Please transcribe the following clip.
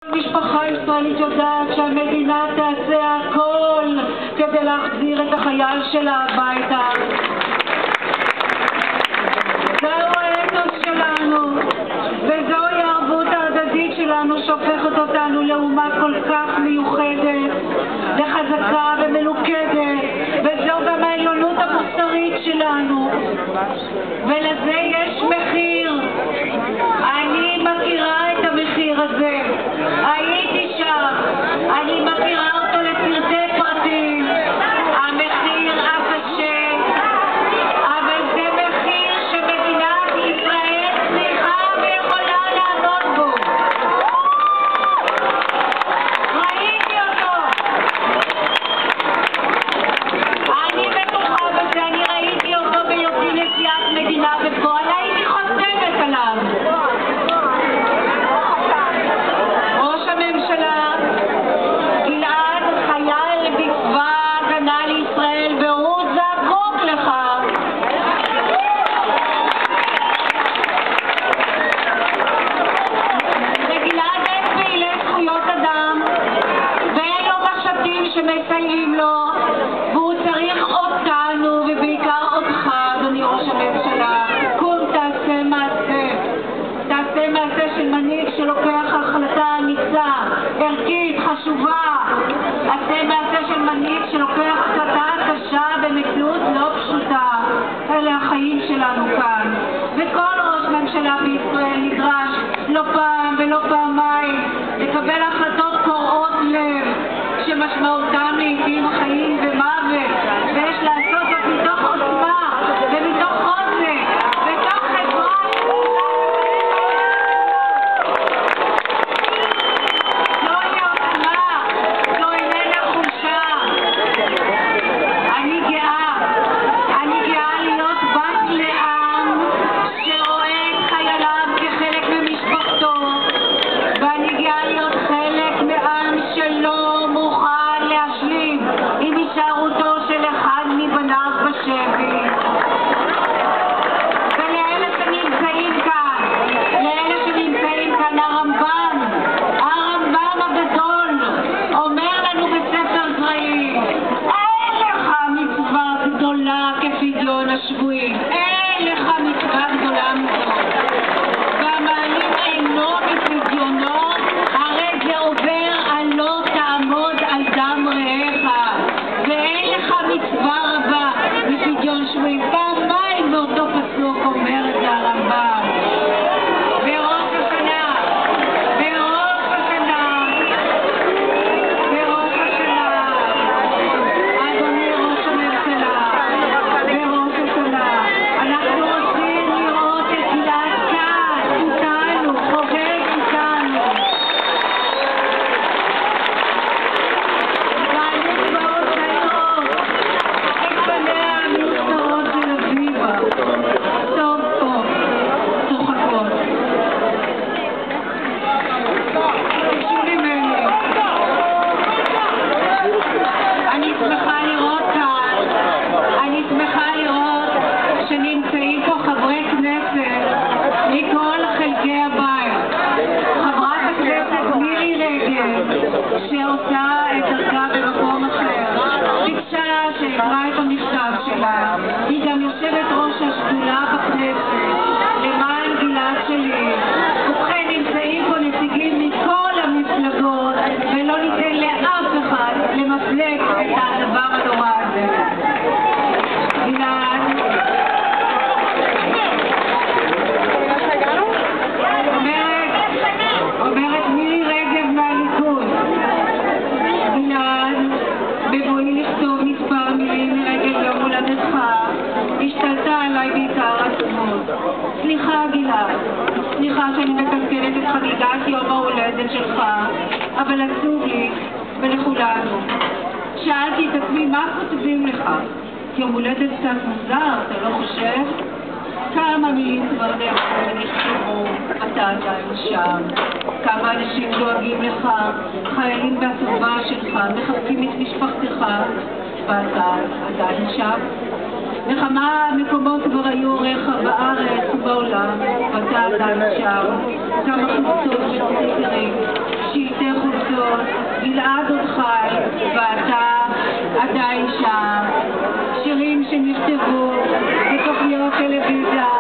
המשפחה הישראלית יודעת שהמדינה תעשה הכל כדי להחזיר את החייל שלה הביתה. זהו האתוס שלנו, וזוהי הערבות ההדדית שלנו שהופכת אותנו לאומה כל כך מיוחדת וחזקה ומלוכדת, וזו גם העליונות המוסרית שלנו, ולזה יש מחיר. אני מכירה את המחיר הזה, הייתי שם, אני מכירה אותו לפרטי פרטים. המחיר הקשה, אבל זה מחיר שמדינת ישראל צריכה ויכולה לעמוד בו. ראיתי אותו, אני בטוחה בזה, אני ראיתי אותו בהיותי נשיאת מדינה בפועל, הייתי חותמת עליו. ראש הממשלה גלעד חייל בצבא ההגנה לישראל, והוא זקוק לך. לגלעד אין פעילי זכויות אדם ואין לו משאבים שמסייעים לו, והוא צריך אותנו ובעיקר אותך, אדוני ראש הממשלה. קום, תעשה מעשה, תעשה מעשה של מנהיג שלוקח החלטה אמיצה, ערכית, חשובה. תעשה מעשה של מנהיג שלוקח החלטה קשה במציאות לא פשוטה. אלה החיים שלנו כאן, וכל ראש ממשלה בישראל נדרש לא פעם ולא פעמיים לקבל החלטות קורעות לב שמשמעותם לעתים חיים ומוות, ויש לעשות זאת מתוך עוצמה ומתוך חוזק ומתוך חברה. זוהי עוצמה, זו איננה חולשה. אני גאה להיות בת לעם שרואה את חייליו כחלק ממשפחתו, ואני גאה להיות חלק מעם שלא מוכן להשלים עם הישארותו של אחד מבניו בשבי. ולאלה שנמצאים כאן, הרמב"ם הגדול אומר לנו בספר זרעים, אין לך מצווה גדולה כפדיון השבויים, אין לך מצווה גדולה מזו. והמעלים אינו בפדיונו, הרי זה עובר על לא תעמוד על דם רעך, ואין לך מצווה רבה בפדיון שבויים. פעמיים באותו פסוק אומר את זה הרמב"ם. בראש השנה, אדוני ראש הממשלה, בראש השנה, אנחנו רוצים לראות את גלעד כאן, איתנו, חוגג איתנו. ואני מאוד לראות את פניה המאושרות של אביבה. טוב טוב, צוחקות. תקשו לי ממני. אני שמחה לראות שנמצאים פה חברי כנסת מכל חלקי הבית. חברת הכנסת מירי רגב, שעושה את דרכה במקום אחר, ביקשה שאקרא את המכתב שלה. היא גם יושבת ראש השדולה בכנסת למען גלעד שלי. ובכן, נמצאים פה נציגים מכל המפלגות, ולא ניתן לאף אחד למפלג את הדבר הנורא הזה. גלעד, אומרת מירי רגב מהליכוד, גלעד, בבואי לכתוב מספר מילים לרגל יום הולדתך, השתלטה עליי בעיקר עצמות. סליחה גלעד, סליחה שאני מקלקלת את חגיגת יום ההולדת שלך, אבל עצוב לי ולכולנו. שאלתי את עצמי, מה כותבים לך? יום הולדת קצת מוזר, אתה לא חושב? כמה מילים כבר נאמרו ונכתבו, אתה עדיין שם. כמה אנשים דואגים לך, חיילים בהצבא שלך, מחבקים את משפחתך, ואתה עדיין שם. בכמה מקומות כבר היו הוריך בארץ ובעולם, ואתה עדיין שם. כמה חוצות וסטיקרים, שלטי גלעד עוד חי ואתה עדיין שם, שירים שנכתבו בתוכניות טלוויזיה